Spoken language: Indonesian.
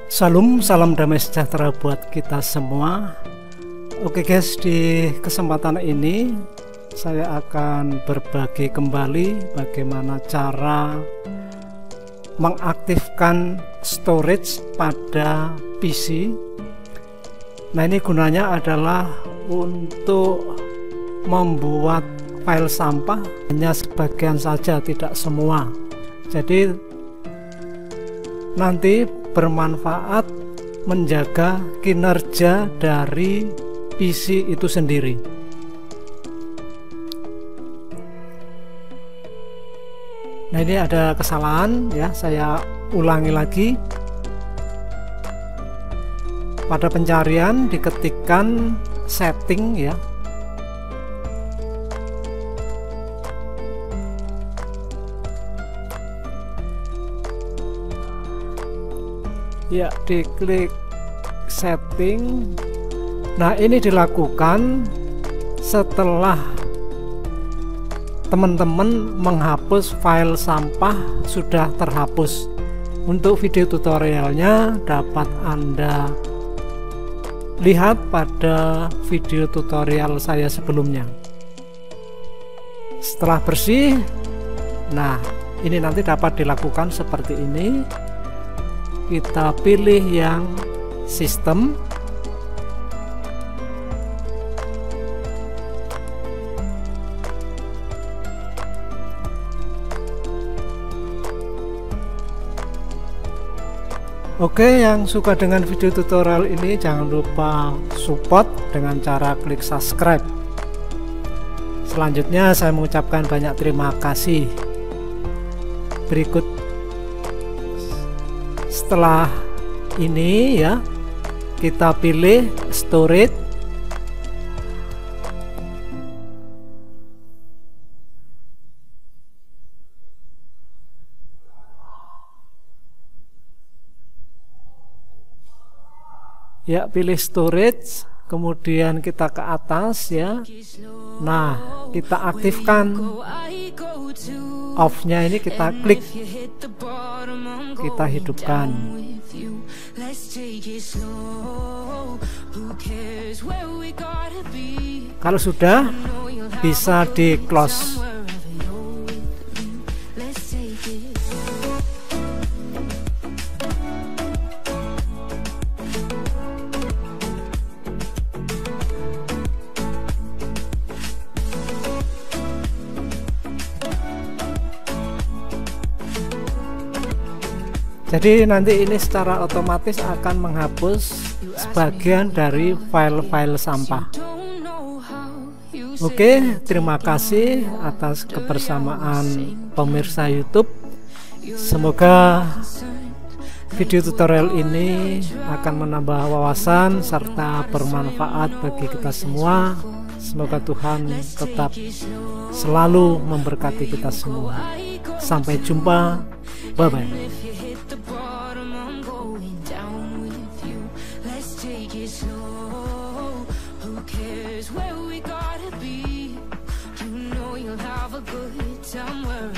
Salam damai sejahtera buat kita semua. Oke guys, di kesempatan ini saya akan berbagi kembali bagaimana cara mengaktifkan storage pada PC. Nah, ini gunanya adalah untuk membuat file sampah, hanya sebagian saja, tidak semua. Jadi nanti bermanfaat menjaga kinerja dari PC itu sendiri. Nah, ini ada kesalahan ya, saya ulangi lagi. Pada pencarian diketikkan setting ya. Ya, diklik setting. Nah, ini dilakukan setelah teman-teman menghapus file sampah sudah terhapus. Untuk video tutorialnya dapat Anda lihat pada video tutorial saya sebelumnya. Setelah bersih, nah ini nanti dapat dilakukan seperti ini. Kita pilih yang sistem. Oke, yang suka dengan video tutorial ini jangan lupa support dengan cara klik subscribe. Selanjutnya saya mengucapkan banyak terima kasih. Berikut setelah ini ya, kita pilih storage. Ya, pilih storage, kemudian kita ke atas ya. Nah, kita aktifkan off-nya, ini kita klik, kita hidupkan. Kalau sudah, bisa di close. Jadi nanti ini secara otomatis akan menghapus sebagian dari file-file sampah. Oke, terima kasih atas kebersamaan pemirsa YouTube. Semoga video tutorial ini akan menambah wawasan serta bermanfaat bagi kita semua. Semoga Tuhan tetap selalu memberkati kita semua. Sampai jumpa, bye-bye. Where we gotta be, you know you'll have a good time.